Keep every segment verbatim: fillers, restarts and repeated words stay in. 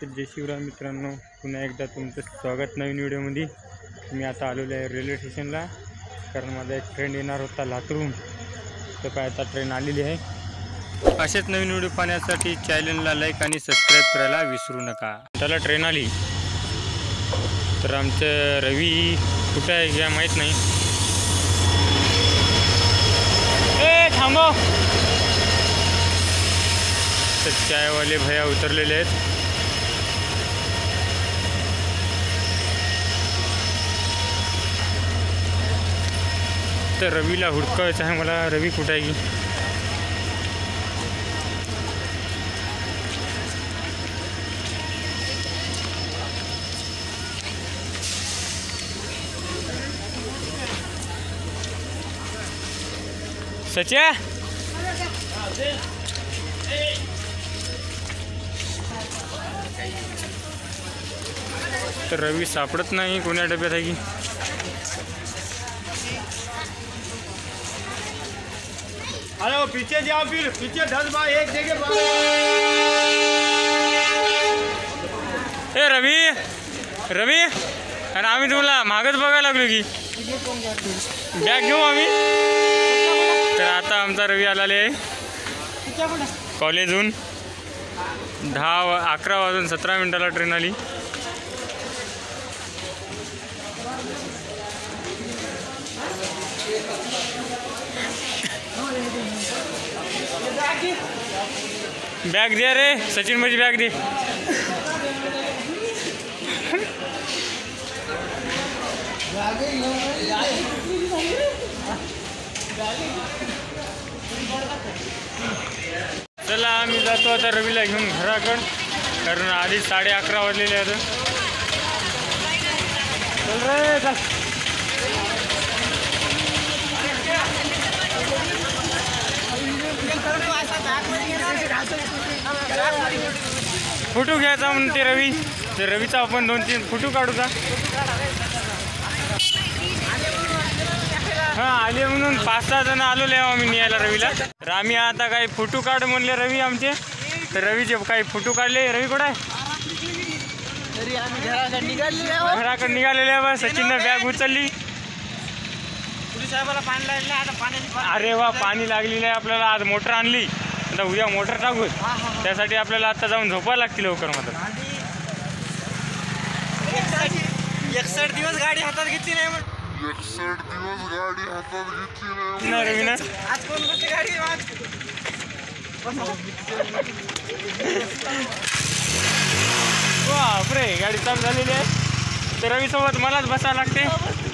तर जय शिवराय मित्रांनो, पुन्हा एकदा तुमचं स्वागत नवीन व्हिडिओमध्ये। मी आता आलेलो आहे रेल्वे स्टेशनला, कारण माझा एक ट्रेन येणार होता लातूरहून, तर काय आता ट्रेन आलेली आहे। असेच नवीन व्हिडिओ पाहण्यासाठी चॅनलला लाईक आणि सबस्क्राईब करायला विसरू नका। त्याला ट्रेन आली तर आमचं रवी कुठे आहे घ्या माहीत नाही। ए थांबो, तर चायवाले भैया उतरलेले आहेत। तर रवीला हुडकायचं आहे मला, रवी कुठे आहे की? सच्या तर रवी सापडत नाही, कोण्या डब्यात आहे की? अरे पीछे जाओ, फिर पीछे दस बार एक जगह। ए रवी रवी अरे आम्ही तुला मागच बघायला लागलो की बॅग घेऊ आम्ही। तर आता आमचा रवी आलेला आहे कॉलेजहून। दहा अकरा वाजून सतरा मिनिटाला ट्रेन आली। बॅग दे रे सचिन, माझी बॅग दे। चला आम्ही जातो आता रवीला घेऊन घराकडं, कारण आधी साडे अकरा वाजलेले आहेत। चल रे चल। फोटो घ्यायचा म्हणते रवी, तर रवीचा आपण दोन तीन फोटो काढूचा। हां आले म्हणून पाच सहा जण आलो आम्ही न्यायला रवीला। तर आम्ही आता काही फोटो काढ म्हणले रवी आमचे, तर रवीचे काही फोटो काढले। रवी कुठं आहे? घराकडे निघालेले आहे बस। सचिननं बॅग उचलली। अरे वा, पाणी लागलेलं आहे आपल्याला। आज मोटर आणली, आता उद्या मोटर टाकू, त्यासाठी आपल्याला आता जाऊन झोपायला लागते लवकर। मात्र एकसठ दिवस गाडी हातात घेतली नाही एकसठ दिवस गाडी हातात घेतली नाही रवी ना। आज कोण करते गाडी? बापरे, गाडी चालू झालेली आहे। तर रवी सोबत मलाच बसायला लागते।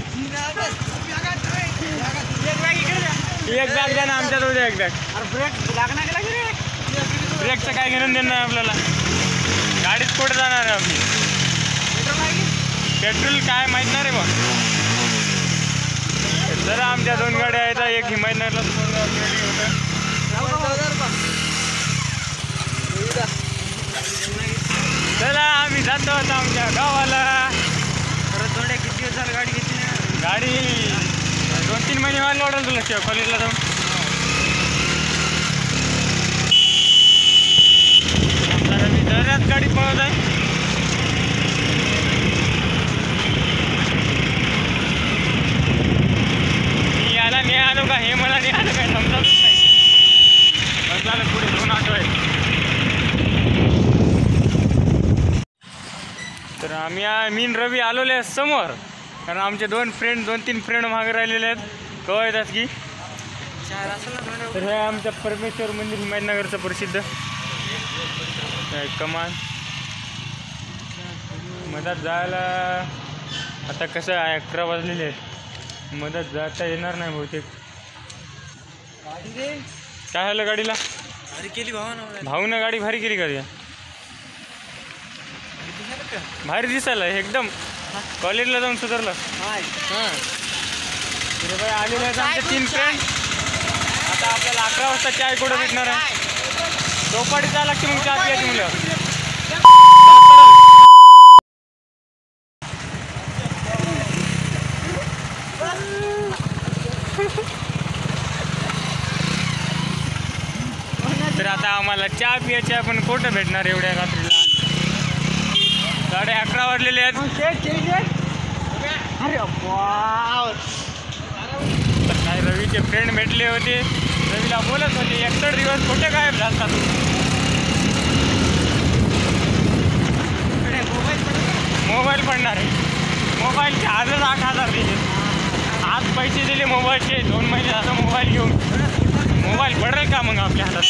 एक बॅग द्या ना आमच्यात, उद्या एक बॅग। ब्रेक लागणार का लागेल? ब्रेकचं काय घेणं देणं नाही आपल्याला, गाडीच कुठे जाणार आहे आपली। पेट्रोल काय माहीत नाही रे बा। जरा आमच्या दोन गाड्या आहेत, एक हिमायतनगरला होतं। चला आम्ही जातो आता आमच्या गावाला। परत थोड्या किती दिवस झालं गाडी घेतली नाही? गाडी दोन तीन महिने व्हायला वाढेल तुला शिवा कॉलेजला जाऊन। जरा मी दऱ्यात गाडी पळत आहे। मी याला नाही आलो का, हे मला नाही आलं काय समजतच नाही। बस झालं, पुढे दोन ऑटो आहेत। तर आम्ही मी रवी आलेले आहे समोर, कारण आमचे दोन फ्रेंड दोन तीन फ्रेंड मागे राहिलेले आहेत। कवा येतात की? तर हे आमच्या परमेश्वर मंदिर हिमायतनगरचं प्रसिद्ध कमान। मधात जायला आता कसं आहे, अकरा वाजलेले आहेत, मधात जाता येणार नाही बहुतेक। काय झालं गाडीला? अरे केली भावानं भाऊनं गाडी भारी केली का? भारी दिसायला एकदम। कॉलेजला जाऊन सुधारलं। हां तर बाई आलेले आहेत आमचे तीन फ्रेंड। आता आपल्याला अकरा वाजता चाय कुठं भेटणार आहे? चौपाटी जायला लागते मग चहा प्यायची मुलं। तर आता आम्हाला चहा प्यायची आहे, पण कुठं भेटणार एवढ्या रात्रीला? साडे अकरा वाजलेले आहेत. अरे तर काही रवीचे फ्रेंड भेटले होते. रवीला बोलत होते एकसठ दिवस कुठे गायब झालता तू. मोबाईल पडणार आहे. मोबाईलचे आजच आठ हजार दिले. आज पैसे दिले मोबाईलचे. दोन महिने झालं मोबाईल घेऊन. मोबाईल पडेल का मग आपल्या हातात.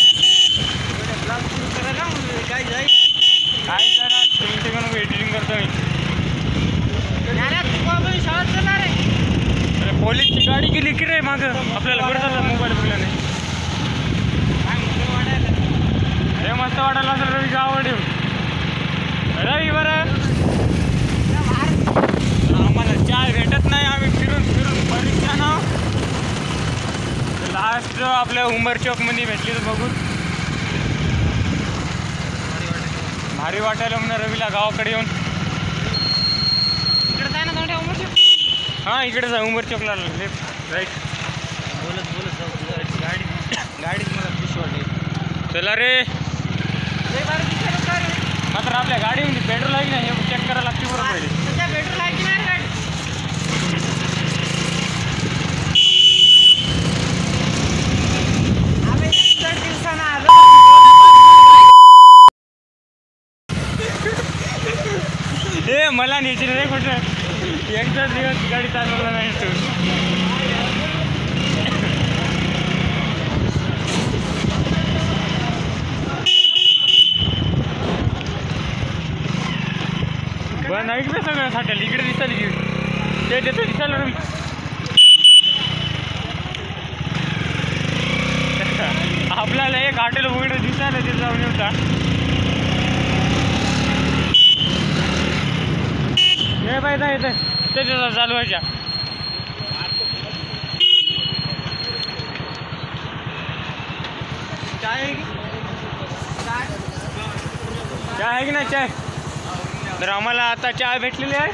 काय जाईल काय करा तुमचे पण एडिटिंग करतो मी. शाळेत जाणार आहे. अरे पोलीसची गाडी गेली की रे मागं. आपल्याला बरं झालं मोबाईल बघला नाही. अरे मस्त वाटायला असेल रवी गावावर येऊन. रवी बरं आम्हाला चाय भेटत नाही. आम्ही फिरून फिरून परीक्षा ना लास्ट आपल्या उंबर चौकमध्ये भेटली तर बघून भारी वाटायला म्हणून रवीला गावाकडे येऊन. इकडे जाय ना थोड्या उमर हां इकडे जा उंबर चौकला लेफ्ट राईट. बोलत बोलत जाऊ. गाडी गाडीत मला खुश वाटते. चला रे मात्र आपल्या गाडीमध्ये पेट्रोल आहे की नाही हे चेक करायला लागते बरं पहिले. पेट्रोल आहे की नाही गाडी. हे मला न्यायची रे कुठं. एकदा दिवस गाडी चालवला नाही तू. बंद ऐकलं सगळं साठेल इकडे दिसायला की ते देतो दिसायला रवी. आपल्याला एक हॉटेल वगैरे दिसायला तिथे जाऊन येऊ का. हे पाहिजे येते त्याच्या चालवायच्या. चाय आहे की चाय आहे की नाही चाय. तर आम्हाला आता चाय भेटलेली आहे.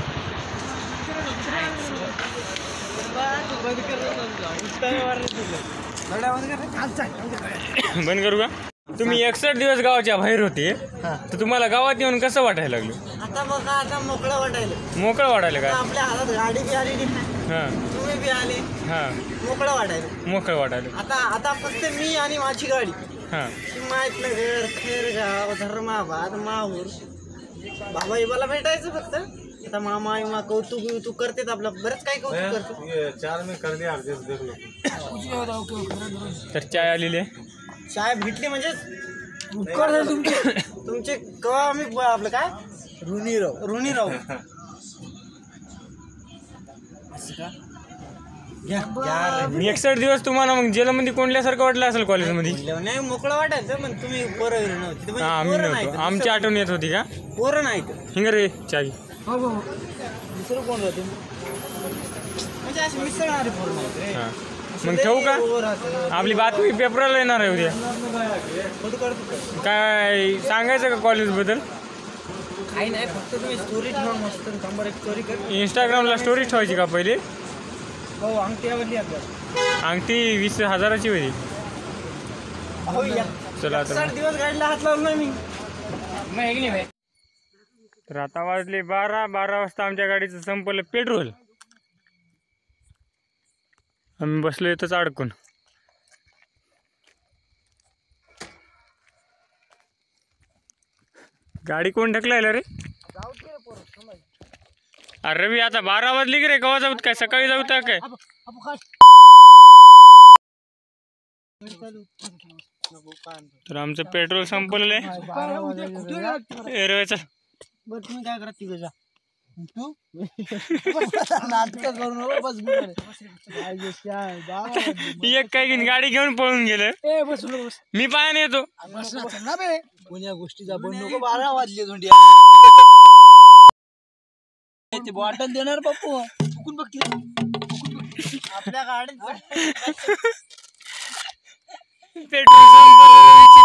बंद करू का. तुम्ही एकसठ दिवस गावाच्या बाहेर होते तर तुम्हाला गावात येऊन कसं वाटायला लागलं. आता बघा आता मोकळं वाटायला. मोकळं वाटायला का. आपल्या हातात गाडी बी आली नाही. हां तुम्ही बी आले. हां मोकळं वाटायला. मोकळं वाटायला. आता आता फक्त मी आणि माझी गाडी. हां हिमायतनगर खैरगाव धर्माबाद माहूर बाबा इबाला भेटायचं फक्त. आता मामा विमा कौतुक वितुक करतात आपलं बरंच काही कौतुक करतो. चार में कर दिया देख लो. तर चाय आलेली आहे. चाय भेटली म्हणजे उपकार झाले तुमचे. तुमचे कवा आम्ही आपलं काय ऋणीराव ऋणीराव. असं का एकसठ दिवस तुम्हाला मग जेलमध्ये कोंडल्यासारखं वाटलं असेल कॉलेजमध्ये. नाही मोकळं वाटायचं पण तुम्ही पोरं नव्हती. हां आम्ही नव्हतो. आमची आठवण येत होती का. पोरं नाही हिंग रे चाय. दुसरं कोण राहते म्हणजे असे मिसळणारे पोरं नाहीत रे. हां मग ठेवू का. आपली बातमी पेपरला येणार आहे उद्या. काय सांगायचं का कॉलेजबद्दल. काही नाही फक्त तुम्ही स्टोरी ठेवा मस्त. नंबर एक स्टोरी कर. इंस्टाग्रामला स्टोरी ठेवायची का पहिले. हो अंगठी आवडली आता. अंगठी वीस हजाराची होती. हो या चला आता साठ दिवस गाडीला हात लावला मी. तर आता वाजले बारा. बारा वाजता आमच्या गाडीचं संपलं पेट्रोल. आम्ही बसलो इथंच अडकून. गाडी कोण ढकलायला रे. अरे रवी आता बारा वाजली की रे. केव्हा जाऊत काय सकाळी जाऊत काय. तर आमचं पेट्रोल संपलेलं आहे. चल बरं तुम्ही काय करा तिघं जा. तू नाटक करू नको बस. एक काय घेऊन गाडी घेऊन पळून गेलं. मी पायाने येतो. कोण्या गोष्टीचा बन नको. बारा वाजले धोंडी. ते बॉटल देणार बाप्पू. चुकून बघ आपल्या गाडीत पेट्रोल संपलं.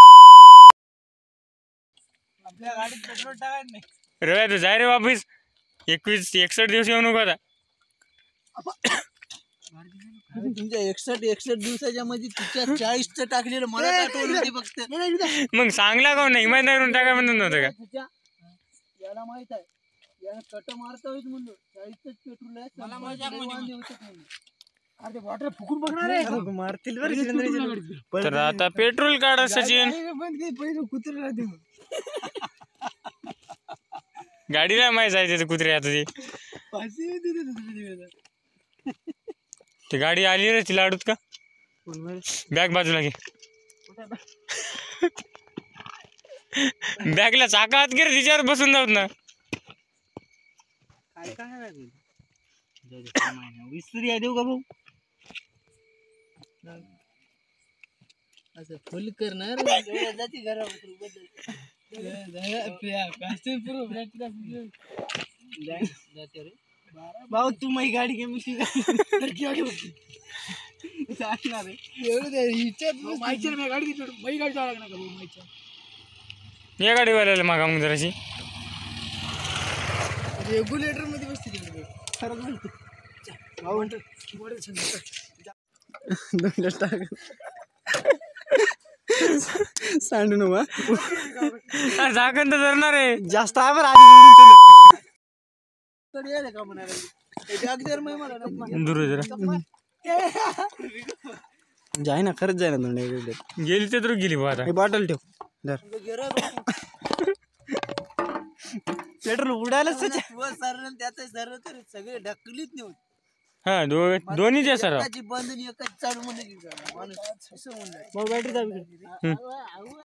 आपल्या गाडीत पेट्रोल टाकायचं नाही. रव्या तू जाय रे वापिस. एकवीस एकसठ दिवस येऊ नको आता. तुमच्या एकसठ एकसठ दिवसाच्या मध्ये तिच्या चाळीसचं टाकलेलं मला आठवण होती फक्त. मग सांगला का नाही माहिती नाही टाका म्हणत नव्हतं का. याला माहित आहे कट मारतोय म्हणलं चाळीसच पेट्रोल आहे मला मजाक मध्ये अरे वॉटर फुकून बघणार आहे मारतील बरं तर आता पेट्रोल काढा सचिन. गाडीला माहिती जायचं कुत्रे आता ते ते गाडी आली रे तिला अडूत का बॅग बाजूला घे. बॅगला चाका हात घे रे तिच्यावर बसून जाऊत ना. काय काय वीस तरी देऊ का भाऊ असं फुल करणार जाती भाऊ तू माझी गाडी घे मी गाडी या गाडीवाल्याला मागा मग जराशी रेग्युलेटर मध्ये बसते फरक म्हणतो सांडू नको झाकण तर धरणार आहे जास्त आहे बरं आधी का दूर जरा जाय ना खरंच जाय ना गेली ते तर गेली बा आता. बॉटल ठेव पेट्रोल उडायला त्याच सर्व तर सगळे ढकलीत नेऊन हा दो दोन्हीच्या सर बंद एकच चालू म्हणजे बॅटरी